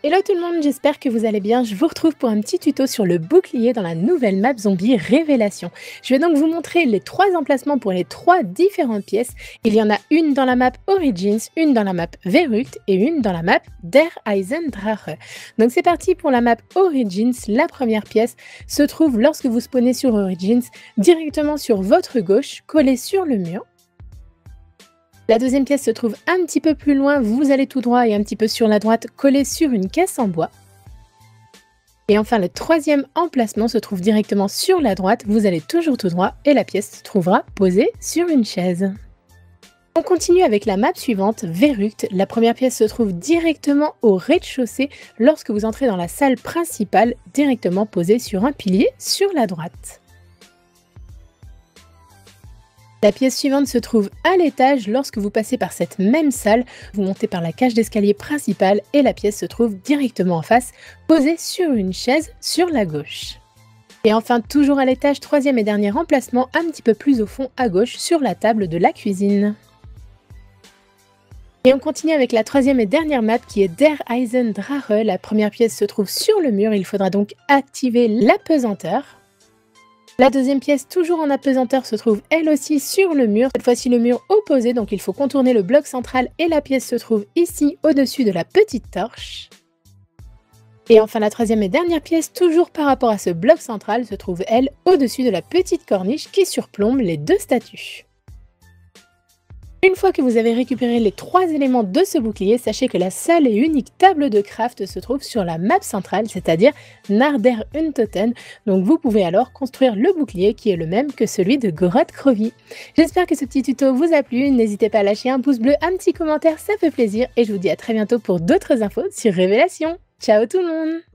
Hello tout le monde, j'espère que vous allez bien. Je vous retrouve pour un petit tuto sur le bouclier dans la nouvelle map zombie Révélation. Je vais donc vous montrer les 3 emplacements pour les 3 différentes pièces. Il y en a une dans la map Origins, une dans la map Verrückt et une dans la map Der Eisendrache. Donc c'est parti pour la map Origins. La première pièce se trouve lorsque vous spawnez sur Origins, directement sur votre gauche, collée sur le mur. La deuxième pièce se trouve un petit peu plus loin, vous allez tout droit et un petit peu sur la droite, collée sur une caisse en bois. Et enfin, le troisième emplacement se trouve directement sur la droite, vous allez toujours tout droit et la pièce se trouvera posée sur une chaise. On continue avec la map suivante, Verrückt. La première pièce se trouve directement au rez-de-chaussée lorsque vous entrez dans la salle principale, directement posée sur un pilier sur la droite. La pièce suivante se trouve à l'étage. Lorsque vous passez par cette même salle, vous montez par la cage d'escalier principale et la pièce se trouve directement en face, posée sur une chaise sur la gauche. Et enfin, toujours à l'étage, troisième et dernier emplacement, un petit peu plus au fond à gauche, sur la table de la cuisine. Et on continue avec la troisième et dernière map qui est Der Eisendrache. La première pièce se trouve sur le mur, il faudra donc activer l'apesanteur. La deuxième pièce, toujours en apesanteur, se trouve elle aussi sur le mur. Cette fois-ci le mur opposé, donc il faut contourner le bloc central et la pièce se trouve ici au-dessus de la petite torche. Et enfin la troisième et dernière pièce, toujours par rapport à ce bloc central, se trouve elle au-dessus de la petite corniche qui surplombe les deux statues. Une fois que vous avez récupéré les 3 éléments de ce bouclier, sachez que la seule et unique table de craft se trouve sur la map centrale, c'est-à-dire Narder Untoten. Donc vous pouvez alors construire le bouclier qui est le même que celui de Grotte Crovy. J'espère que ce petit tuto vous a plu, n'hésitez pas à lâcher un pouce bleu, un petit commentaire, ça fait plaisir et je vous dis à très bientôt pour d'autres infos sur Révélation. Ciao tout le monde!